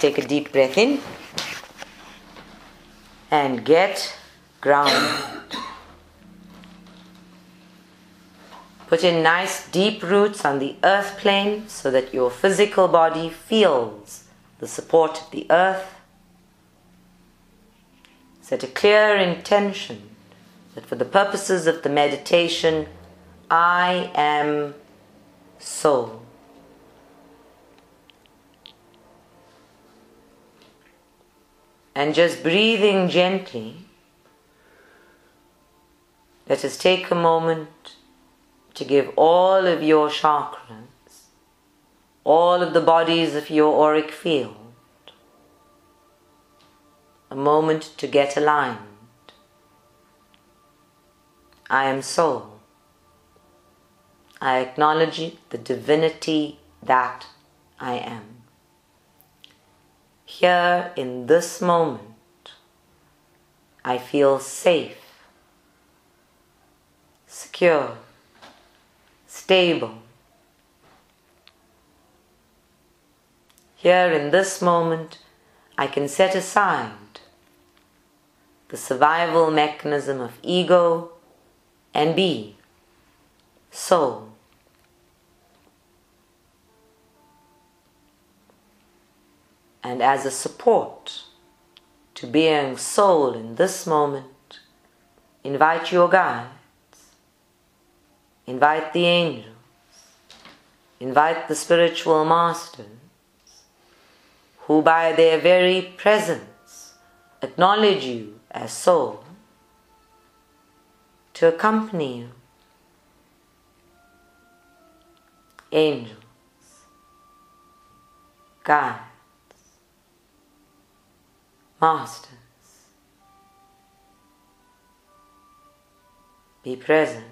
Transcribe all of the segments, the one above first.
take a deep breath in and get grounded. Put in nice deep roots on the earth plane so that your physical body feels the support of the earth. Set a clear intention that for the purposes of the meditation, I am soul. And just breathing gently, let us take a moment to give all of your chakras, all of the bodies of your auric field, a moment to get aligned. I am soul. I acknowledge the divinity that I am. Here in this moment, I feel safe, secure, stable. Here in this moment, I can set aside the survival mechanism of ego and be soul. And as a support to being soul in this moment, invite your guides, invite the angels, invite the spiritual masters, who by their very presence acknowledge you as soul, to accompany you. Angels, guides, masters, be present.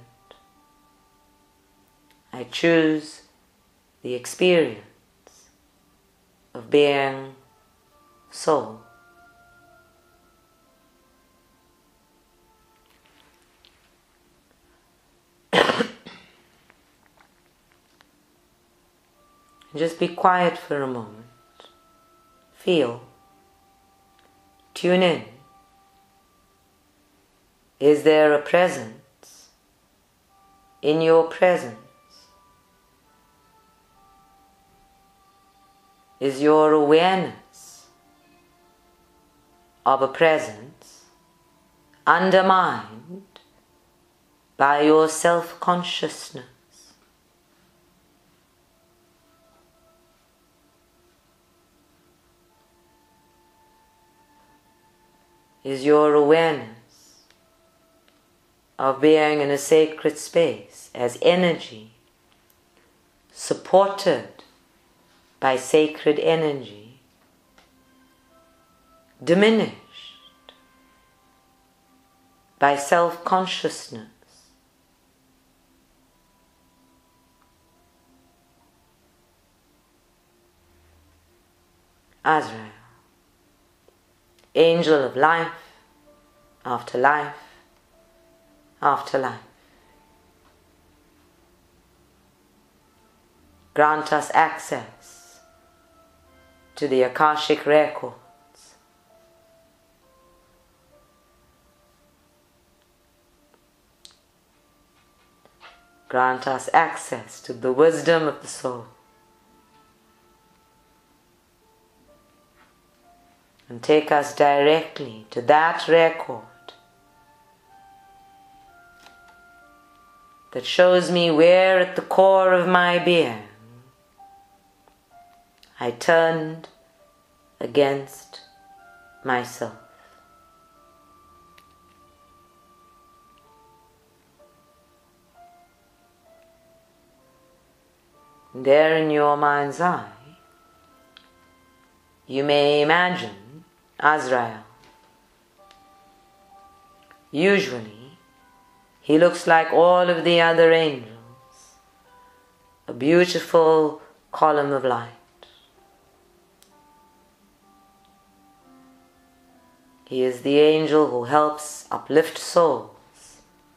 I choose the experience of being soul. Just be quiet for a moment. Feel. Tune in. Is there a presence in your presence? Is your awareness of a presence undermined by your self-consciousness? Is your awareness of being in a sacred space as energy supported by sacred energy diminished by self-consciousness? Azrael, angel of life, after life, after life. Grant us access to the Akashic records. Grant us access to the wisdom of the soul. And take us directly to that record that shows me where at the core of my being I turned against myself. And there in your mind's eye, you may imagine Azrael. Usually, he looks like all of the other angels, a beautiful column of light. He is the angel who helps uplift souls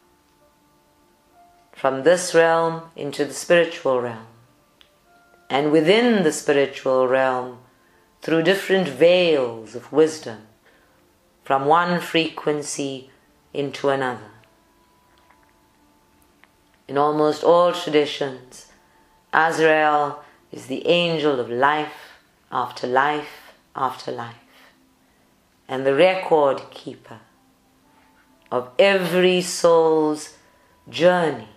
from this realm into the spiritual realm, and within the spiritual realm through different veils of wisdom from one frequency into another. In almost all traditions, Azrael is the angel of life after life after life, and the record keeper of every soul's journey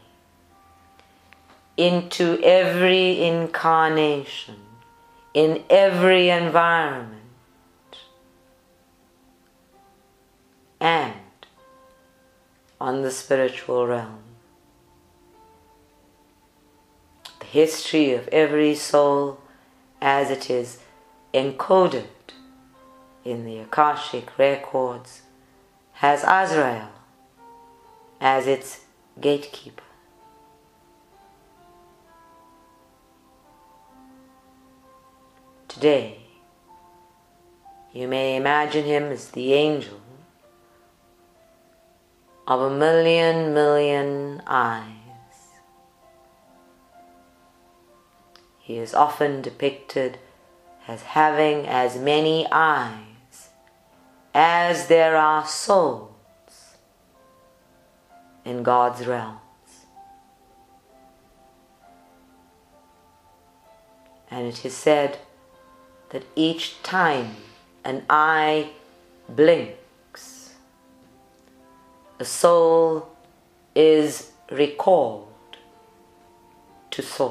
into every incarnation, in every environment, and on the spiritual realm. The history of every soul as it is encoded in the Akashic records has Azrael as its gatekeeper. Today, you may imagine him as the angel of 1,000,000 eyes. He is often depicted as having as many eyes as there are souls in God's realms. And it is said that each time an eye blinks, a soul is recalled to source.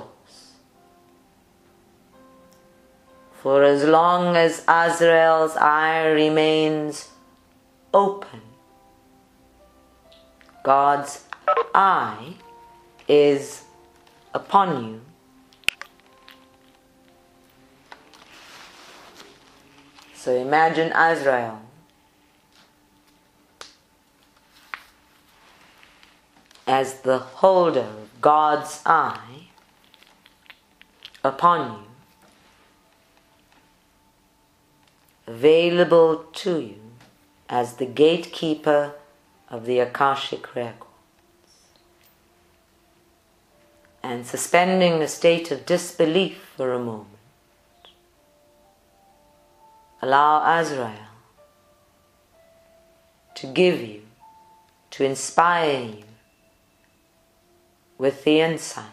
For as long as Azrael's eye remains open, God's eye is upon you. So imagine Azrael as the holder of God's eye upon you, available to you as the gatekeeper of the Akashic records, and suspending a state of disbelief for a moment. Allow Azrael to give you, to inspire you with the insight.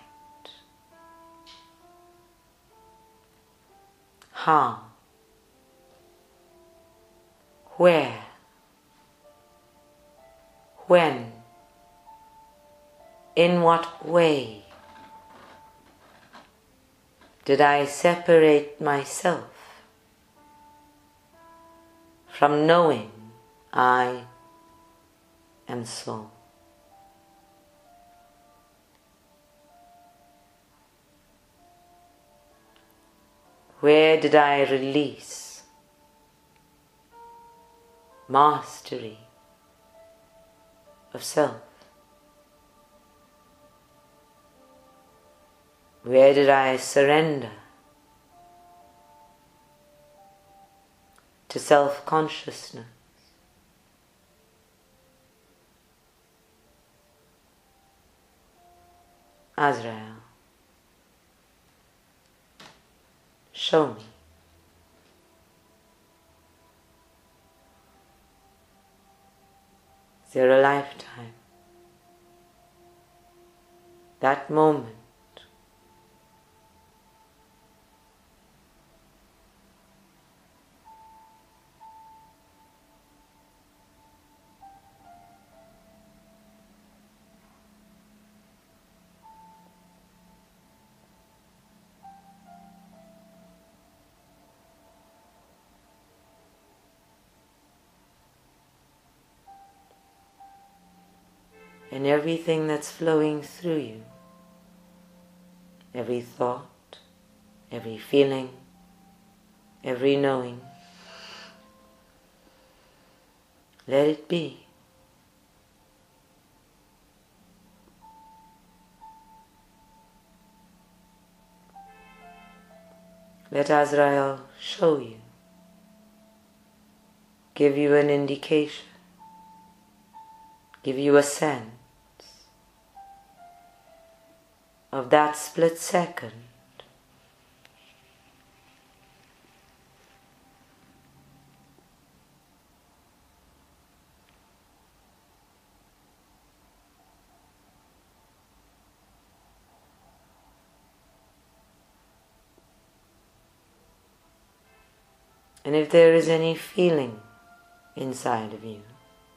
How? Where? When? In what way did I separate myself from knowing I am soul? Where did I release mastery of self? Where did I surrender to self-consciousness? Azrael, show me. Is there a lifetime? That moment and everything that's flowing through you, every thought, every feeling, every knowing, let it be. Let Azrael show you, give you an indication, give you a sense of that split second And if there is any feeling inside of you,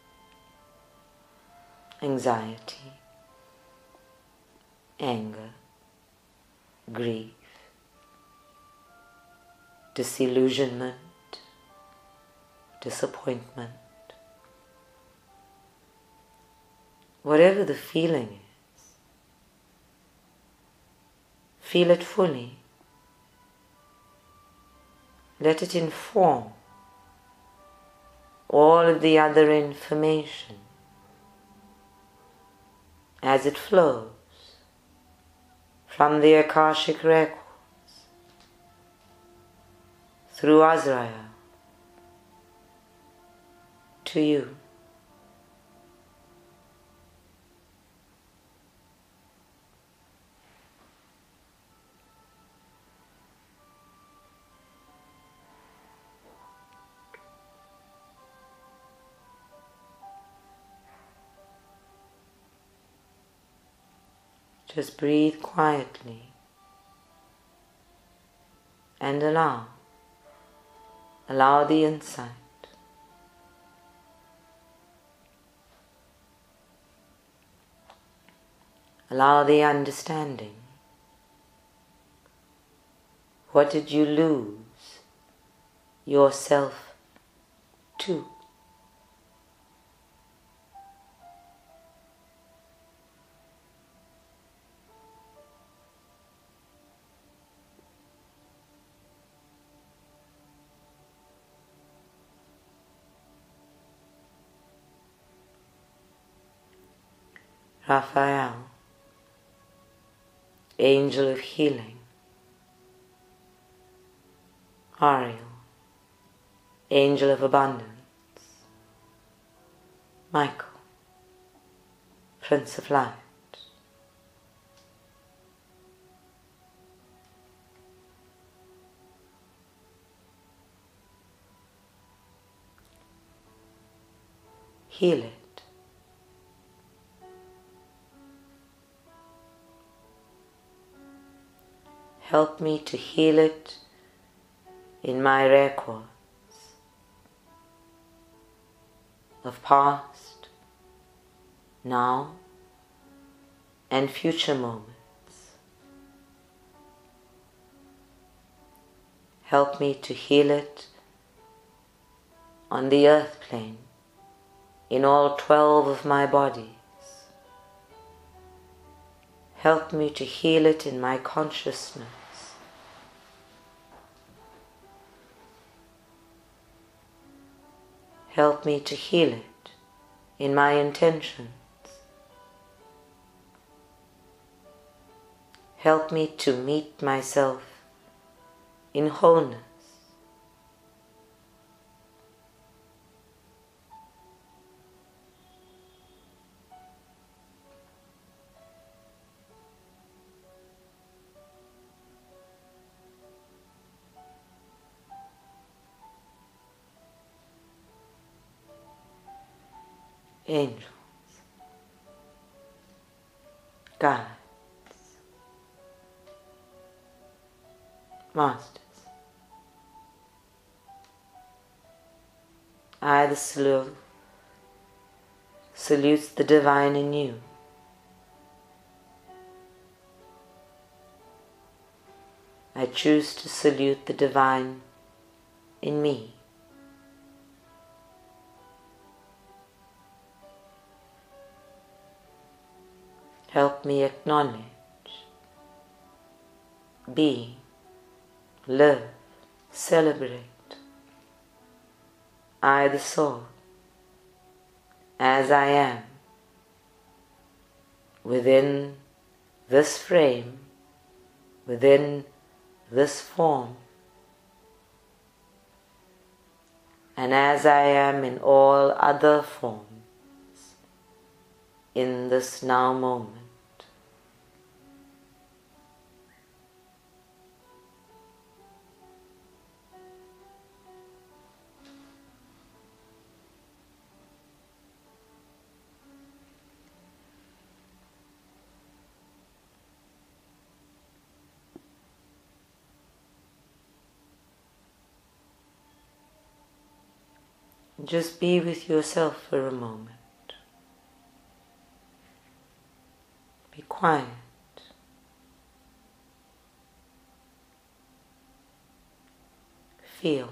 anxiety, anger, grief, disillusionment, disappointment, whatever the feeling is, feel it fully. Let it inform all of the other information as it flows from the Akashic records through Azrael to you. Just breathe quietly and allow the insight. Allow the understanding. What did you lose yourself to? Raphael, Angel of Healing. Ariel, Angel of Abundance. Michael, Prince of Light. Heal it. Help me to heal it in my records of past, now, and future moments. Help me to heal it on the earth plane, in all 12 of my bodies. Help me to heal it in my consciousness. Help me to heal it in my intentions. Help me to meet myself in wholeness. Angels, guides, masters, I, the Slow, salutes the divine in you. I choose to salute the divine in me. Help me acknowledge, be, live, celebrate, I the soul, as I am, within this frame, within this form, and as I am in all other forms, in this now moment. Just be with yourself for a moment. Be quiet. Feel.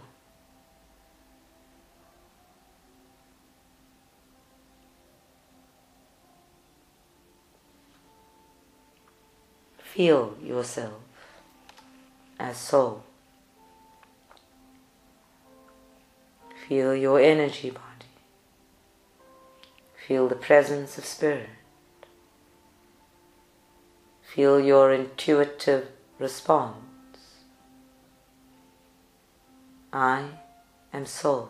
Feel yourself as soul. Feel your energy body. Feel the presence of spirit. Feel your intuitive response. I am soul.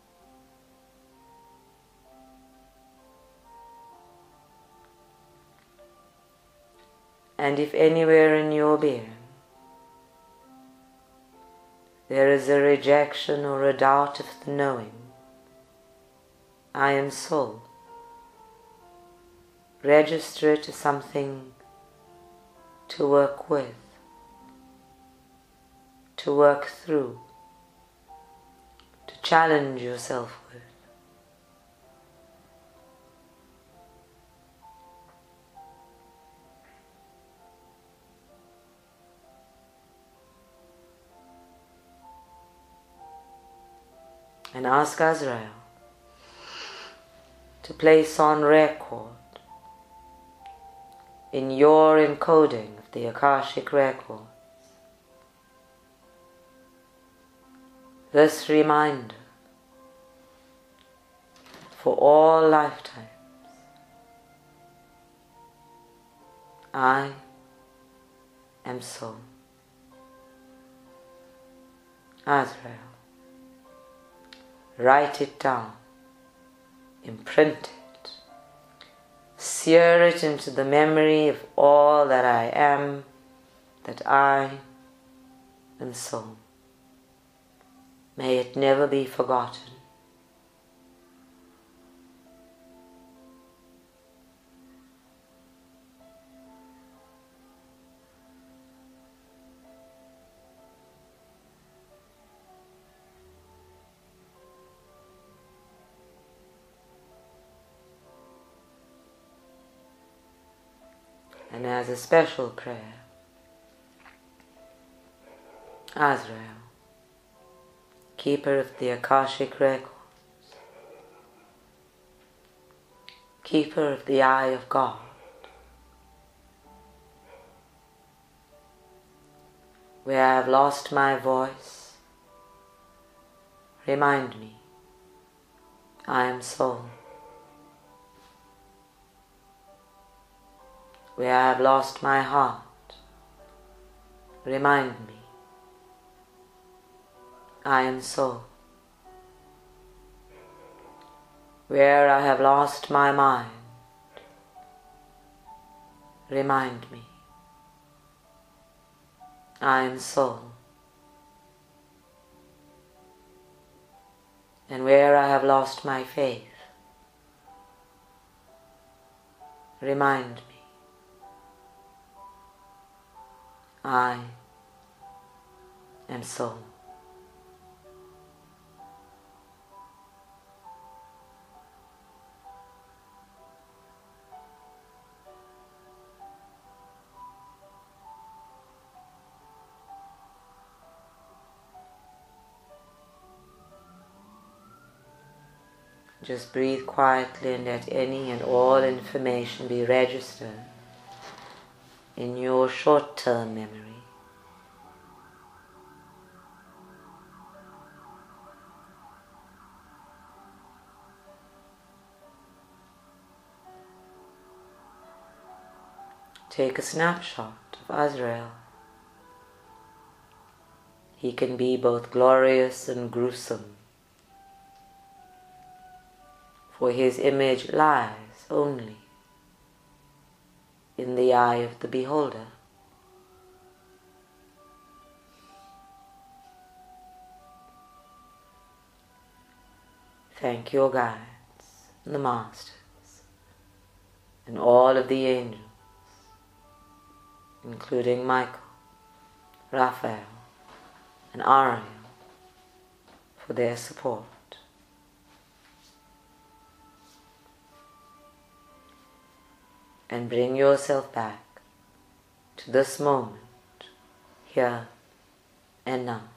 And if anywhere in your being there is a rejection or a doubt of the knowing, I am soul, register it as something to work with, to work through, to challenge yourself with. And ask Azrael to place on record in your encoding of the Akashic records this reminder for all lifetimes. I am soul. Azrael, write it down, imprint it, sear it into the memory of all that I am, that I am soul. May it never be forgotten. And as a special prayer, Azrael, keeper of the Akashic records, keeper of the eye of God, where I have lost my voice, remind me, I am soul. Where I have lost my heart, remind me, I am soul. Where I have lost my mind, remind me, I am soul. And where I have lost my faith, remind me, I am soul. Just breathe quietly and let any and all information be registered in your short-term memory. Take a snapshot of Azrael. He can be both glorious and gruesome, for his image lies only in the eye of the beholder. Thank your guides, and the masters, and all of the angels, including Michael, Raphael, and Ariel, for their support. and bring yourself back to this moment, here and now.